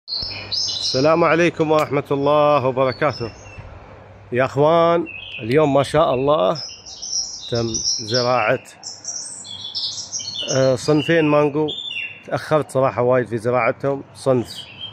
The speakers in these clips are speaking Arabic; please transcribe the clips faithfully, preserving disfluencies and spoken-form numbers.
السلام عليكم ورحمة الله وبركاته. يا اخوان، اليوم ما شاء الله تم زراعة صنفين مانجو. تأخرت صراحة وايد في زراعتهم. صنف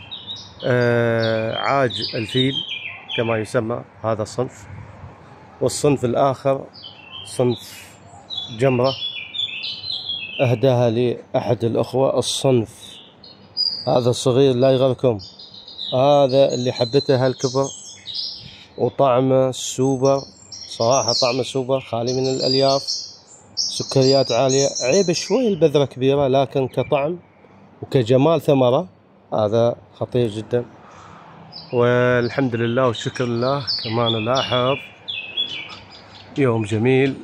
عاج الفيل كما يسمى هذا الصنف، والصنف الآخر صنف جمرة أهداها لي أحد الأخوة. الصنف هذا الصغير لا يغركم، هذا اللي حبته هالكبر، وطعمه سوبر صراحة، طعمه سوبر خالي من الألياف، سكريات عالية. عيب شوي البذرة كبيرة، لكن كطعم وكجمال ثمرة هذا خطير جدا. والحمد لله والشكر لله. كما نلاحظ يوم جميل،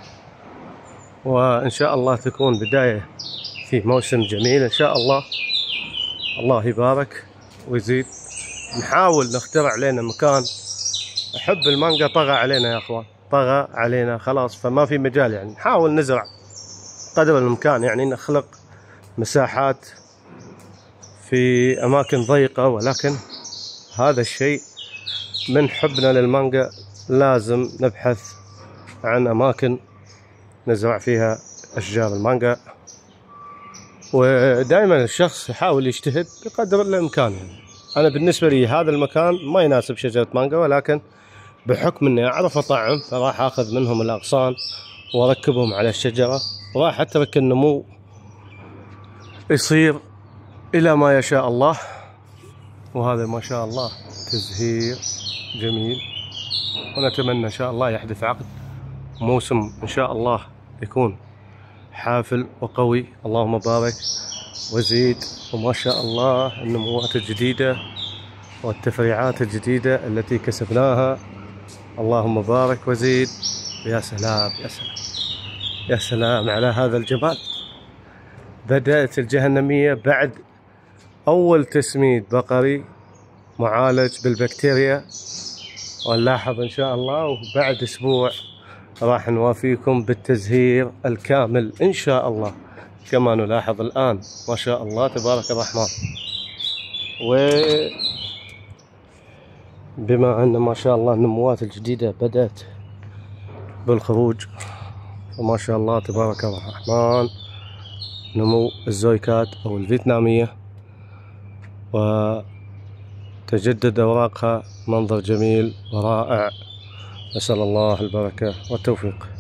وإن شاء الله تكون بداية في موسم جميل إن شاء الله. الله يبارك ويزيد. نحاول نخترع لنا مكان. أحب المانجا، طغى علينا يا أخوان، طغى علينا خلاص، فما في مجال. يعني نحاول نزرع قدر الإمكان، يعني نخلق مساحات في أماكن ضيقة، ولكن هذا الشيء من حبنا للمانجا لازم نبحث عن أماكن نزرع فيها أشجار المانجا. ودائما الشخص يحاول يجتهد بقدر الإمكان. يعني أنا بالنسبة لي هذا المكان ما يناسب شجرة مانجا، ولكن بحكم إني أعرف أطعم فراح أخذ منهم الأغصان وأركبهم على الشجرة، وراح أترك النمو يصير إلى ما يشاء الله. وهذا ما شاء الله تزهير جميل، ونتمنى إن شاء الله يحدث عقد موسم إن شاء الله يكون حافل وقوي. اللهم بارك وزيد. وما شاء الله النموات الجديدة والتفريعات الجديدة التي كسبناها، اللهم بارك وزيد. يا سلام يا سلام يا سلام على هذا الجمال. بدأت الجهنمية بعد أول تسميد بقري معالج بالبكتيريا، ونلاحظ إن شاء الله وبعد أسبوع راح نوافيكم بالتزهير الكامل إن شاء الله. كما نلاحظ الآن ما شاء الله تبارك الرحمن. وبما أن ما شاء الله النموات الجديدة بدأت بالخروج، وما شاء الله تبارك الرحمن نمو الزويكات أو الفيتنامية، وتجدد أوراقها، منظر جميل ورائع. نسأل الله البركة والتوفيق.